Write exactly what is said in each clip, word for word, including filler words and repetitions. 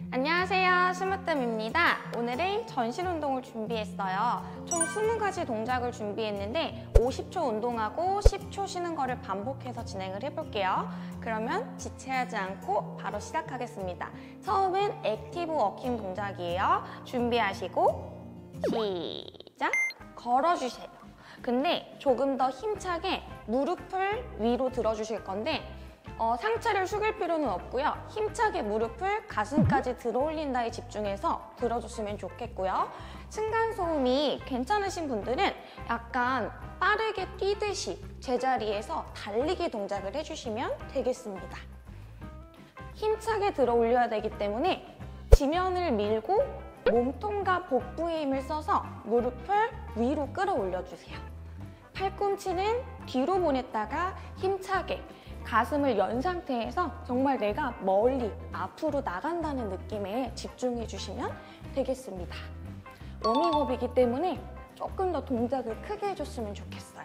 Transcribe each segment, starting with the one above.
안녕하세요, 스무뜸입니다. 오늘은 전신 운동을 준비했어요. 총 스무 가지 동작을 준비했는데 오십 초 운동하고 십 초 쉬는 거를 반복해서 진행을 해볼게요. 그러면 지체하지 않고 바로 시작하겠습니다. 처음은 액티브 워킹 동작이에요. 준비하시고 시작! 걸어주세요. 근데 조금 더 힘차게 무릎을 위로 들어주실 건데 어, 상체를 숙일 필요는 없고요. 힘차게 무릎을 가슴까지 들어 올린다에 집중해서 들어줬으면 좋겠고요. 층간소음이 괜찮으신 분들은 약간 빠르게 뛰듯이 제자리에서 달리기 동작을 해주시면 되겠습니다. 힘차게 들어 올려야 되기 때문에 지면을 밀고 몸통과 복부에 힘을 써서 무릎을 위로 끌어올려주세요. 팔꿈치는 뒤로 보냈다가 힘차게 가슴을 연 상태에서 정말 내가 멀리 앞으로 나간다는 느낌에 집중해 주시면 되겠습니다. 워밍업이기 때문에 조금 더 동작을 크게 해줬으면 좋겠어요.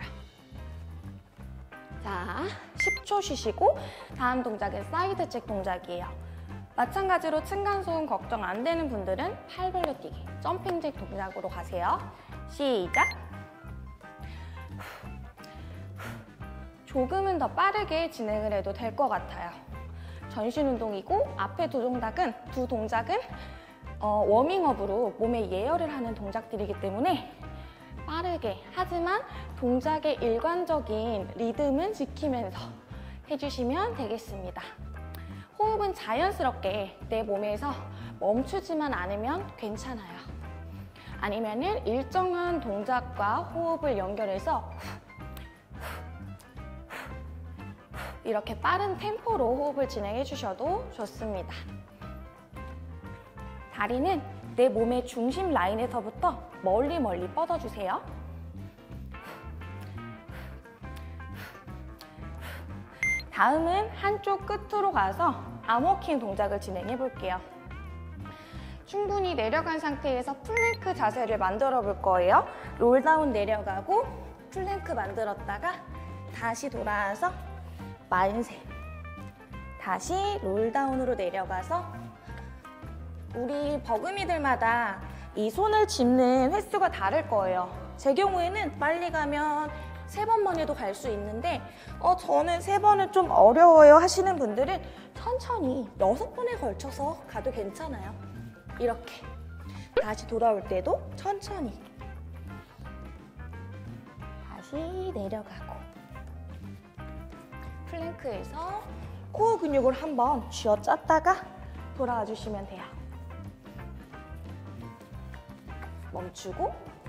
자, 십 초 쉬시고 다음 동작은 사이드 잭 동작이에요. 마찬가지로 층간소음 걱정 안 되는 분들은 팔 벌려뛰기, 점핑 잭 동작으로 가세요. 시작! 조금은 더 빠르게 진행을 해도 될 것 같아요. 전신 운동이고 앞에 두 동작은 두 동작은 어, 워밍업으로 몸에 예열을 하는 동작들이기 때문에 빠르게 하지만 동작의 일관적인 리듬은 지키면서 해주시면 되겠습니다. 호흡은 자연스럽게 내 몸에서 멈추지만 않으면 괜찮아요. 아니면은 일정한 동작과 호흡을 연결해서 이렇게 빠른 템포로 호흡을 진행해 주셔도 좋습니다. 다리는 내 몸의 중심 라인에서부터 멀리 멀리 뻗어주세요. 다음은 한쪽 끝으로 가서 암워킹 동작을 진행해 볼게요. 충분히 내려간 상태에서 플랭크 자세를 만들어 볼 거예요. 롤다운 내려가고 플랭크 만들었다가 다시 돌아와서 만세. 다시 롤다운으로 내려가서 우리 버금이들마다 이 손을 짚는 횟수가 다를 거예요. 제 경우에는 빨리 가면 세 번만 해도 갈 수 있는데 어, 저는 세 번은 좀 어려워요 하시는 분들은 천천히 여섯 번에 걸쳐서 가도 괜찮아요. 이렇게 다시 돌아올 때도 천천히 다시 내려가고 플랭크에서 코어 근육을 한번 쥐어짰다가 돌아와 주시면 돼요. 멈추고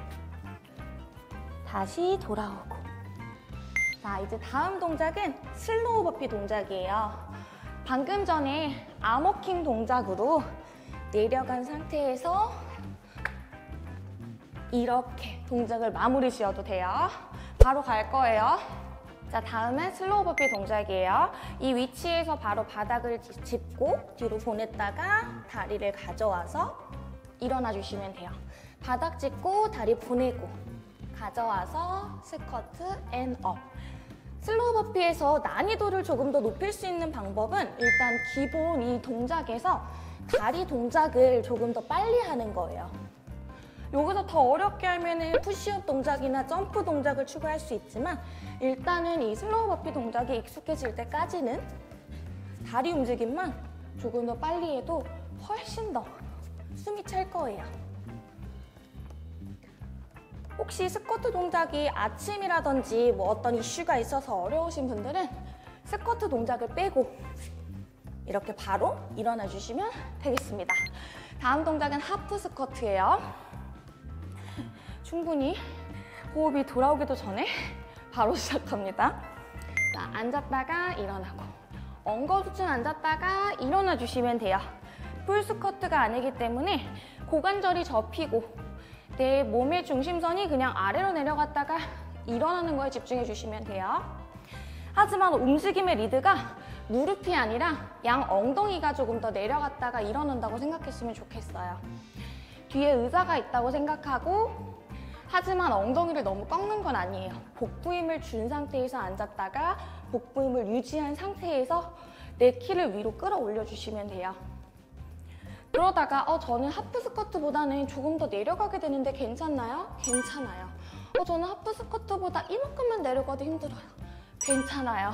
다시 돌아오고. 자, 이제 다음 동작은 슬로우 버피 동작이에요. 방금 전에 암워킹 동작으로 내려간 상태에서 이렇게 동작을 마무리 지어도 돼요. 바로 갈 거예요. 자, 다음은 슬로우 버피 동작이에요. 이 위치에서 바로 바닥을 짚고 뒤로 보냈다가 다리를 가져와서 일어나 주시면 돼요. 바닥 짚고 다리 보내고 가져와서 스쿼트 앤 업. 슬로우 버피에서 난이도를 조금 더 높일 수 있는 방법은 일단 기본 이 동작에서 다리 동작을 조금 더 빨리 하는 거예요. 여기서 더 어렵게 하면 푸시업 동작이나 점프 동작을 추가할 수 있지만 일단은 이 슬로우 버피 동작이 익숙해질 때까지는 다리 움직임만 조금 더 빨리 해도 훨씬 더 숨이 찰 거예요. 혹시 스쿼트 동작이 아침이라든지 뭐 어떤 이슈가 있어서 어려우신 분들은 스쿼트 동작을 빼고 이렇게 바로 일어나 주시면 되겠습니다. 다음 동작은 하프 스쿼트예요. 충분히 호흡이 돌아오기도 전에 바로 시작합니다. 자, 앉았다가 일어나고 엉거주춤 앉았다가 일어나 주시면 돼요. 풀 스쿼트가 아니기 때문에 고관절이 접히고 내 몸의 중심선이 그냥 아래로 내려갔다가 일어나는 거에 집중해 주시면 돼요. 하지만 움직임의 리드가 무릎이 아니라 양 엉덩이가 조금 더 내려갔다가 일어난다고 생각했으면 좋겠어요. 뒤에 의자가 있다고 생각하고 하지만 엉덩이를 너무 꺾는 건 아니에요. 복부 힘을 준 상태에서 앉았다가 복부 힘을 유지한 상태에서 내 키를 위로 끌어올려 주시면 돼요. 그러다가 어 저는 하프 스쿼트보다는 조금 더 내려가게 되는데 괜찮나요? 괜찮아요. 어 저는 하프 스쿼트보다 이만큼만 내려가도 힘들어요. 괜찮아요.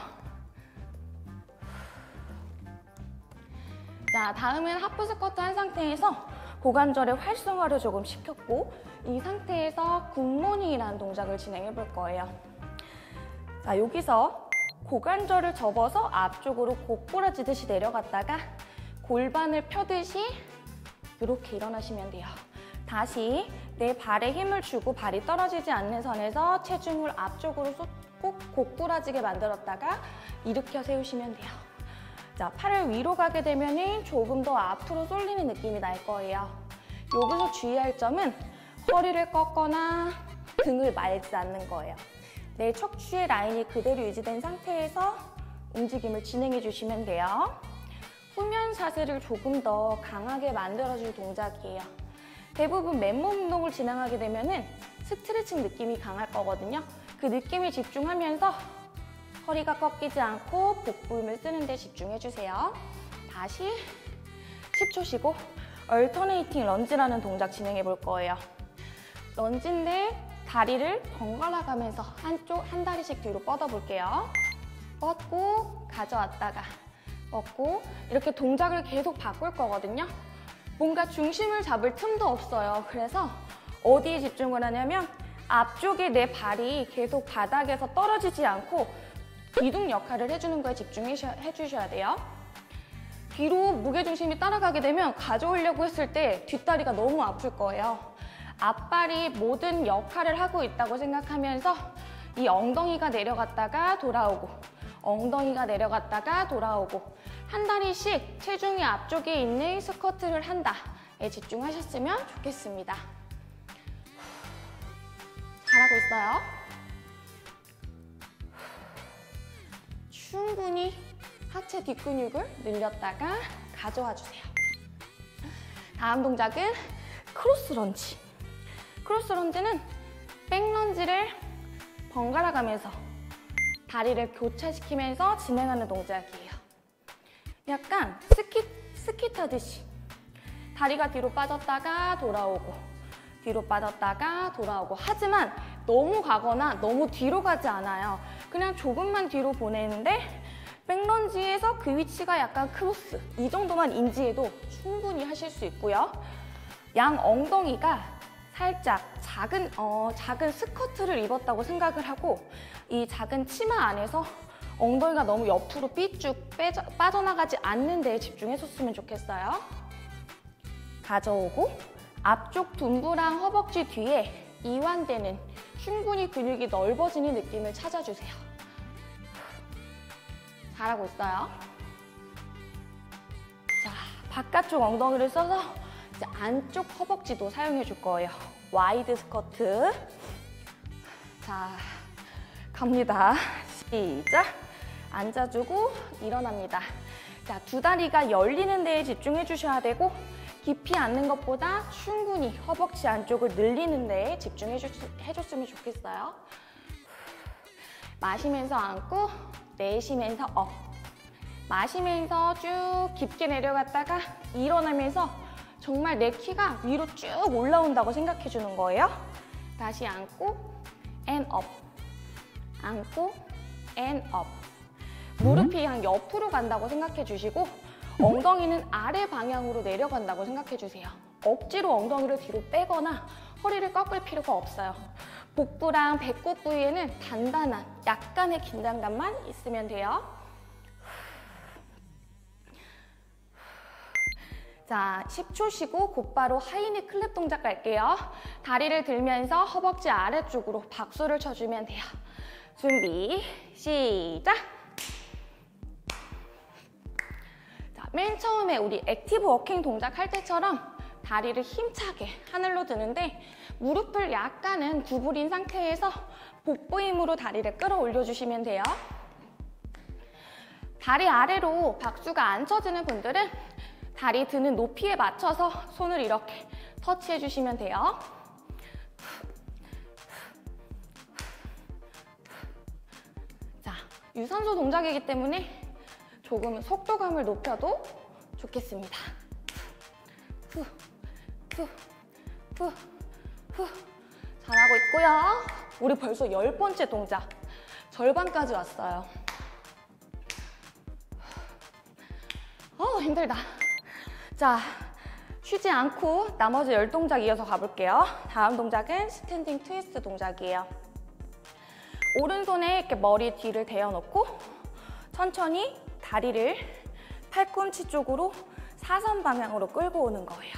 자, 다음은 하프 스쿼트 한 상태에서 고관절의 활성화를 조금 시켰고 이 상태에서 굿모닝이라는 동작을 진행해 볼 거예요. 자, 여기서 고관절을 접어서 앞쪽으로 곧부러지듯이 내려갔다가 골반을 펴듯이 이렇게 일어나시면 돼요. 다시 내 발에 힘을 주고 발이 떨어지지 않는 선에서 체중을 앞쪽으로 쏟고 곧부러지게 만들었다가 일으켜 세우시면 돼요. 자, 팔을 위로 가게 되면 조금 더 앞으로 쏠리는 느낌이 날 거예요. 여기서 주의할 점은 허리를 꺾거나 등을 말지 않는 거예요. 내 척추의 라인이 그대로 유지된 상태에서 움직임을 진행해 주시면 돼요. 후면 자세를 조금 더 강하게 만들어줄 동작이에요. 대부분 맨몸 운동을 진행하게 되면 스트레칭 느낌이 강할 거거든요. 그 느낌에 집중하면서 허리가 꺾이지 않고 복부 힘을 쓰는 데 집중해 주세요. 다시 십 초 쉬고 얼터네이팅 런지라는 동작 진행해 볼 거예요. 런지인데 다리를 번갈아 가면서 한쪽 한 다리씩 뒤로 뻗어 볼게요. 뻗고 가져왔다가 뻗고 이렇게 동작을 계속 바꿀 거거든요. 뭔가 중심을 잡을 틈도 없어요. 그래서 어디에 집중을 하냐면 앞쪽에 내 발이 계속 바닥에서 떨어지지 않고 기둥 역할을 해주는 거에 집중해 주셔야 돼요. 뒤로 무게중심이 따라가게 되면 가져오려고 했을 때 뒷다리가 너무 아플 거예요. 앞발이 모든 역할을 하고 있다고 생각하면서 이 엉덩이가 내려갔다가 돌아오고 엉덩이가 내려갔다가 돌아오고 한 다리씩 체중이 앞쪽에 있는 스쿼트를 한다에 집중하셨으면 좋겠습니다. 잘하고 있어요. 충분히 하체 뒷근육을 늘렸다가 가져와 주세요. 다음 동작은 크로스 런지. 크로스 런지는 백런지를 번갈아 가면서 다리를 교차시키면서 진행하는 동작이에요. 약간 스키, 스키 타듯이 다리가 뒤로 빠졌다가 돌아오고 뒤로 빠졌다가 돌아오고 하지만 너무 가거나 너무 뒤로 가지 않아요. 그냥 조금만 뒤로 보내는데 백런지에서 그 위치가 약간 크로스 이 정도만 인지해도 충분히 하실 수 있고요. 양 엉덩이가 살짝 작은, 어, 작은 스커트를 입었다고 생각을 하고 이 작은 치마 안에서 엉덩이가 너무 옆으로 삐쭉 빼져, 빠져나가지 않는 데에 집중해줬으면 좋겠어요. 가져오고 앞쪽 둔부랑 허벅지 뒤에 이완되는 충분히 근육이 넓어지는 느낌을 찾아주세요. 잘하고 있어요. 자, 바깥쪽 엉덩이를 써서 이제 안쪽 허벅지도 사용해 줄 거예요. 와이드 스쿼트. 자, 갑니다. 시작. 앉아주고 일어납니다. 자, 두 다리가 열리는 데에 집중해 주셔야 되고 깊이 앉는 것보다 충분히 허벅지 안쪽을 늘리는 데에 집중해 주, 해줬으면 좋겠어요. 마시면서 앉고 내쉬면서 업. 마시면서 쭉 깊게 내려갔다가 일어나면서 정말 내 키가 위로 쭉 올라온다고 생각해 주는 거예요. 다시 앉고 앤 업. 앉고 앤 업. 무릎이 한 옆으로 간다고 생각해 주시고 엉덩이는 아래 방향으로 내려간다고 생각해 주세요. 억지로 엉덩이를 뒤로 빼거나 허리를 꺾을 필요가 없어요. 복부랑 배꼽 부위에는 단단한 약간의 긴장감만 있으면 돼요. 자, 십 초 쉬고 곧바로 하이니 클랩 동작 갈게요. 다리를 들면서 허벅지 아래쪽으로 박수를 쳐주면 돼요. 준비, 시작! 자, 맨 처음에 우리 액티브 워킹 동작 할 때처럼 다리를 힘차게 하늘로 드는데 무릎을 약간은 구부린 상태에서 복부 힘으로 다리를 끌어올려 주시면 돼요. 다리 아래로 박수가 안 쳐지는 분들은 다리 드는 높이에 맞춰서 손을 이렇게 터치해 주시면 돼요. 자, 유산소 동작이기 때문에 조금 속도감을 높여도 좋겠습니다. 후, 후, 후, 후. 잘하고 있고요. 우리 벌써 열 번째 동작. 절반까지 왔어요. 어, 힘들다. 자, 쉬지 않고 나머지 열 동작 이어서 가볼게요. 다음 동작은 스탠딩 트위스트 동작이에요. 오른손에 이렇게 머리 뒤를 대어놓고 천천히 다리를 팔꿈치 쪽으로 사선 방향으로 끌고 오는 거예요.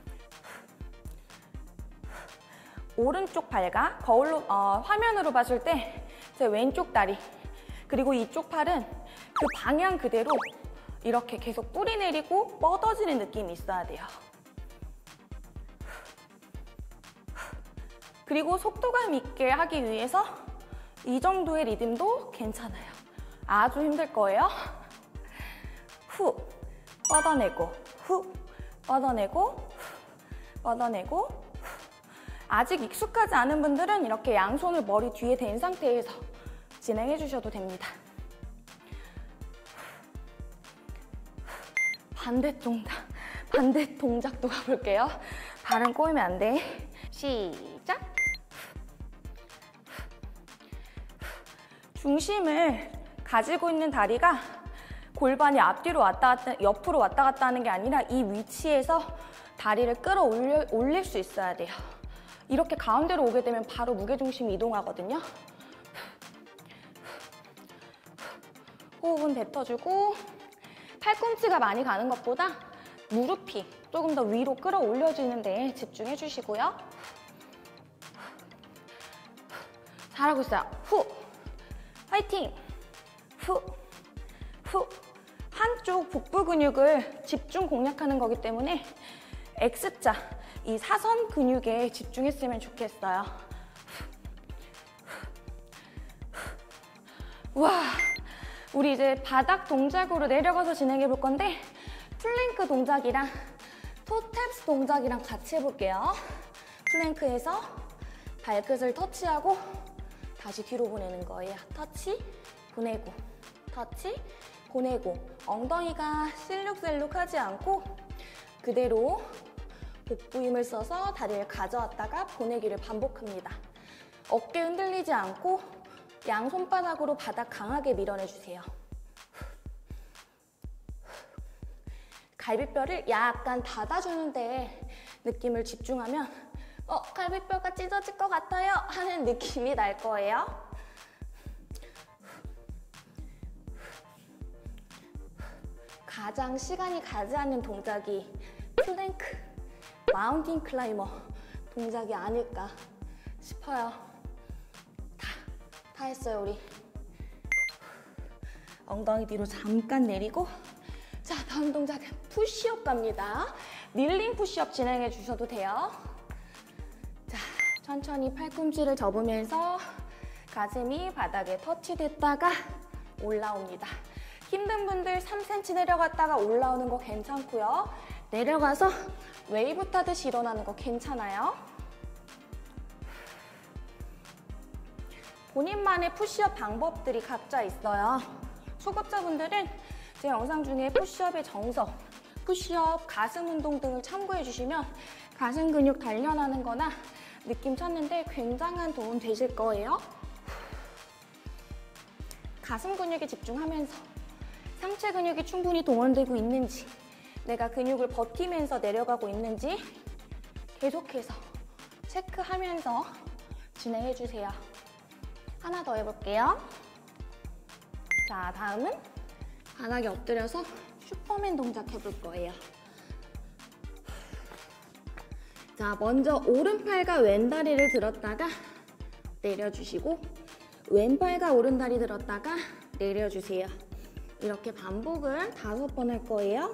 오른쪽 발과 거울로 어, 화면으로 봤을 때 제 왼쪽 다리 그리고 이쪽 팔은 그 방향 그대로 이렇게 계속 뿌리 내리고 뻗어지는 느낌이 있어야 돼요. 그리고 속도감 있게 하기 위해서 이 정도의 리듬도 괜찮아요. 아주 힘들 거예요. 후, 뻗어내고, 후, 뻗어내고, 후, 뻗어내고. 후. 아직 익숙하지 않은 분들은 이렇게 양손을 머리 뒤에 댄 상태에서 진행해 주셔도 됩니다. 반대 동작, 반대 동작도 가볼게요. 발은 꼬이면 안 돼. 시작! 중심을 가지고 있는 다리가 골반이 앞뒤로 왔다 갔다, 옆으로 왔다 갔다 하는 게 아니라 이 위치에서 다리를 끌어올려, 올릴 수 있어야 돼요. 이렇게 가운데로 오게 되면 바로 무게중심이 이동하거든요. 호흡은 뱉어주고 팔꿈치가 많이 가는 것보다 무릎이 조금 더 위로 끌어올려지는 데 집중해 주시고요. 잘하고 있어요. 후! 화이팅! 후! 후! 한쪽 복부 근육을 집중 공략하는 거기 때문에 X자, 이 사선 근육에 집중했으면 좋겠어요. 와, 우리 이제 바닥 동작으로 내려가서 진행해 볼 건데 플랭크 동작이랑 토탭스 동작이랑 같이 해볼게요. 플랭크에서 발끝을 터치하고 다시 뒤로 보내는 거예요. 터치, 보내고, 터치, 보내고. 엉덩이가 실룩셀룩하지 않고 그대로 복부 힘을 써서 다리를 가져왔다가 보내기를 반복합니다. 어깨 흔들리지 않고 양 손바닥으로 바닥 강하게 밀어내주세요. 갈비뼈를 약간 닫아주는데 느낌을 집중하면 어, 갈비뼈가 찢어질 것 같아요 하는 느낌이 날 거예요. 가장 시간이 가지 않는 동작이 플랭크, 마운틴 클라이머 동작이 아닐까 싶어요. 다, 다 했어요, 우리. 엉덩이 뒤로 잠깐 내리고. 자, 다음 동작은 푸시업 갑니다. 닐링 푸시업 진행해 주셔도 돼요. 자, 천천히 팔꿈치를 접으면서 가슴이 바닥에 터치됐다가 올라옵니다. 힘든 분들 삼 센티미터 내려갔다가 올라오는 거 괜찮고요. 내려가서 웨이브 타듯이 일어나는 거 괜찮아요. 본인만의 푸시업 방법들이 각자 있어요. 초급자분들은 제 영상 중에 푸시업의 정석, 푸시업, 가슴 운동 등을 참고해 주시면 가슴 근육 단련하는 거나 느낌 찾는데 굉장한 도움 되실 거예요. 가슴 근육에 집중하면서 상체 근육이 충분히 동원되고 있는지, 내가 근육을 버티면서 내려가고 있는지 계속해서 체크하면서 진행해 주세요. 하나 더 해볼게요. 자, 다음은 바닥에 엎드려서 슈퍼맨 동작 해볼 거예요. 자, 먼저 오른팔과 왼다리를 들었다가 내려주시고 왼팔과 오른다리 들었다가 내려주세요. 이렇게 반복을 다섯 번 할 거예요.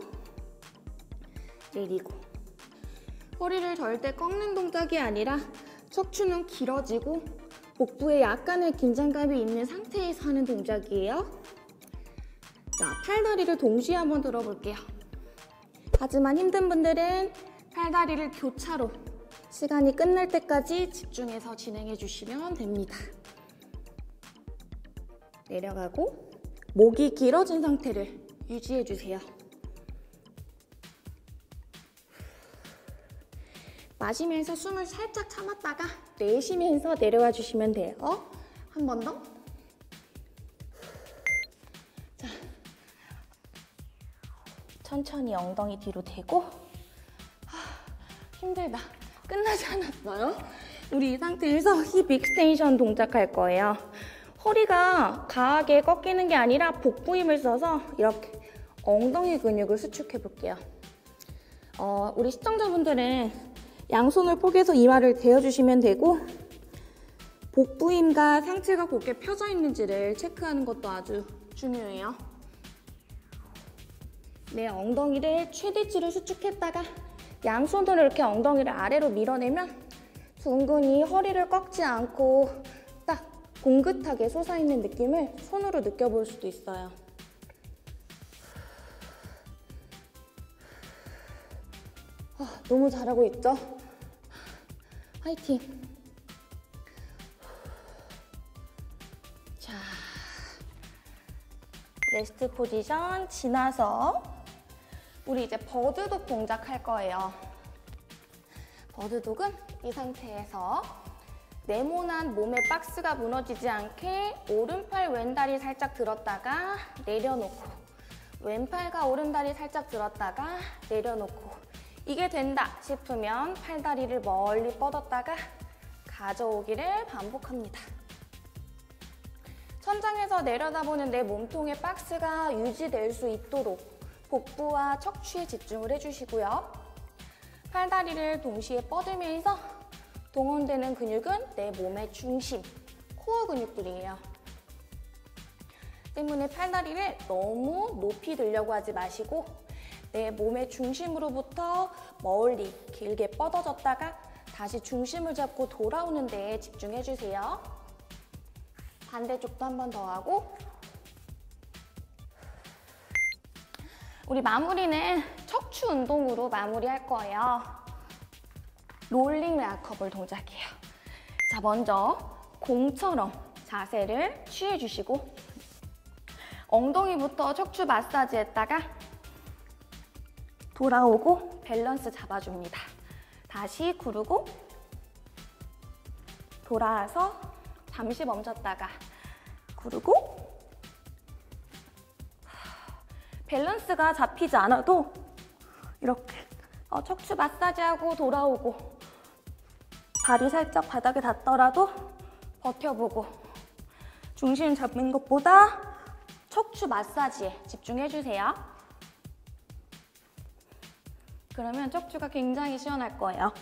내리고. 허리를 절대 꺾는 동작이 아니라 척추는 길어지고 복부에 약간의 긴장감이 있는 상태에서 하는 동작이에요. 자, 팔다리를 동시에 한번 들어볼게요. 하지만 힘든 분들은 팔다리를 교차로 시간이 끝날 때까지 집중해서 진행해 주시면 됩니다. 내려가고 목이 길어진 상태를 유지해 주세요. 마시면서 숨을 살짝 참았다가 내쉬면서 내려와 주시면 돼요. 한 번 더. 자, 천천히 엉덩이 뒤로 대고. 하, 힘들다. 끝나지 않았어요. 우리 이 상태에서 힙 익스텐션 동작할 거예요. 허리가 강하게 꺾이는 게 아니라 복부 힘을 써서 이렇게 엉덩이 근육을 수축해 볼게요. 어, 우리 시청자분들은 양손을 포개서 이마를 대어주시면 되고 복부 힘과 상체가 곧게 펴져 있는지를 체크하는 것도 아주 중요해요. 내 엉덩이를 최대치로 수축했다가 양손으로 이렇게 엉덩이를 아래로 밀어내면 둥근히 허리를 꺾지 않고 딱 봉긋하게 솟아있는 느낌을 손으로 느껴볼 수도 있어요. 아, 너무 잘하고 있죠? 화이팅! 자, 레스트 포지션 지나서 우리 이제 버드독 동작 할 거예요. 버드독은 이 상태에서 네모난 몸의 박스가 무너지지 않게 오른팔 왼다리 살짝 들었다가 내려놓고 왼팔과 오른다리 살짝 들었다가 내려놓고 이게 된다 싶으면 팔다리를 멀리 뻗었다가 가져오기를 반복합니다. 천장에서 내려다보는 내 몸통의 박스가 유지될 수 있도록 복부와 척추에 집중을 해주시고요. 팔다리를 동시에 뻗으면서 동원되는 근육은 내 몸의 중심, 코어 근육들이에요. 때문에 팔다리를 너무 높이 들려고 하지 마시고 내 몸의 중심으로부터 멀리 길게 뻗어졌다가 다시 중심을 잡고 돌아오는 데에 집중해주세요. 반대쪽도 한 번 더 하고 우리 마무리는 척추 운동으로 마무리할 거예요. 롤링 락커볼 동작이에요. 자, 먼저 공처럼 자세를 취해주시고 엉덩이부터 척추 마사지 했다가 돌아오고 밸런스 잡아줍니다. 다시 구르고 돌아와서 잠시 멈췄다가 구르고 밸런스가 잡히지 않아도 이렇게 어, 척추 마사지하고 돌아오고 발이 살짝 바닥에 닿더라도 버텨보고 중심 잡는 것보다 척추 마사지에 집중해주세요. 그러면 척추가 굉장히 시원할 거예요.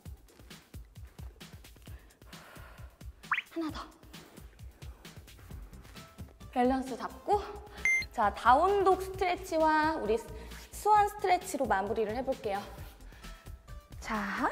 하나 더. 밸런스 잡고 자, 다운독 스트레치와 우리 스완 스트레치로 마무리를 해볼게요. 자,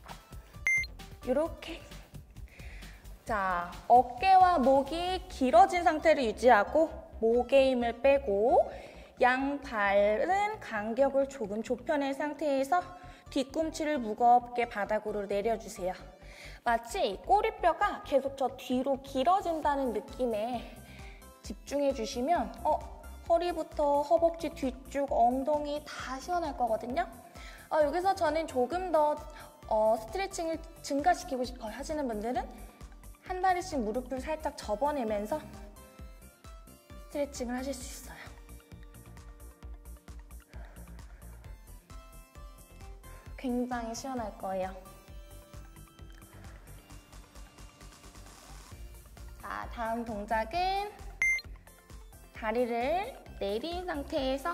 이렇게 자, 어깨와 목이 길어진 상태를 유지하고 목의 힘을 빼고 양발은 간격을 조금 좁혀낸 상태에서 뒤꿈치를 무겁게 바닥으로 내려주세요. 마치 꼬리뼈가 계속 저 뒤로 길어진다는 느낌에 집중해 주시면 어, 허리부터 허벅지 뒤쪽 엉덩이 다 시원할 거거든요. 어, 여기서 저는 조금 더 어, 스트레칭을 증가시키고 싶어요 하시는 분들은 한 다리씩 무릎을 살짝 접어내면서 스트레칭을 하실 수 있어요. 굉장히 시원할 거예요. 자, 다음 동작은 다리를 내린 상태에서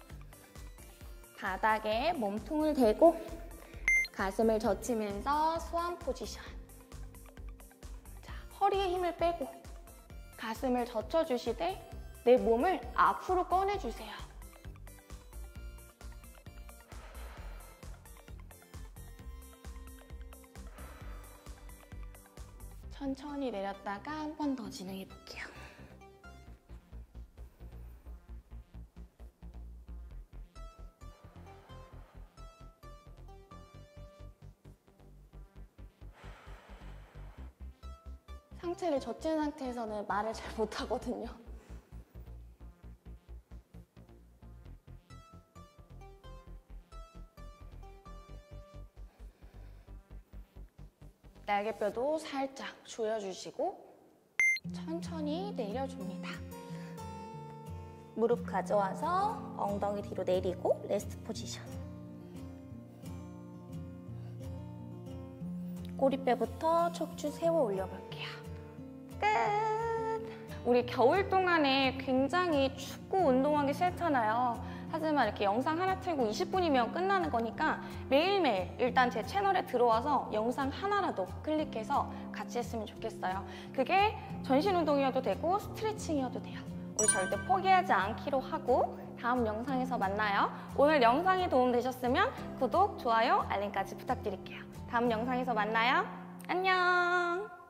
바닥에 몸통을 대고 가슴을 젖히면서 스완 포지션. 자, 허리에 힘을 빼고 가슴을 젖혀주시되 내 몸을 앞으로 꺼내주세요. 천천히 내렸다가 한 번 더 진행해 볼게요. 상체를 젖힌 상태에서는 말을 잘 못하거든요. 날개뼈도 살짝 조여주시고 천천히 내려줍니다. 무릎 가져와서 엉덩이 뒤로 내리고 레스트 포지션. 꼬리뼈부터 척추 세워 올려볼게요. 끝! 우리 겨울 동안에 굉장히 춥고 운동하기 싫잖아요. 하지만 이렇게 영상 하나 틀고 이십 분이면 끝나는 거니까 매일매일 일단 제 채널에 들어와서 영상 하나라도 클릭해서 같이 했으면 좋겠어요. 그게 전신 운동이어도 되고 스트레칭이어도 돼요. 우리 절대 포기하지 않기로 하고 다음 영상에서 만나요. 오늘 영상이 도움되셨으면 구독, 좋아요, 알림까지 부탁드릴게요. 다음 영상에서 만나요. 안녕!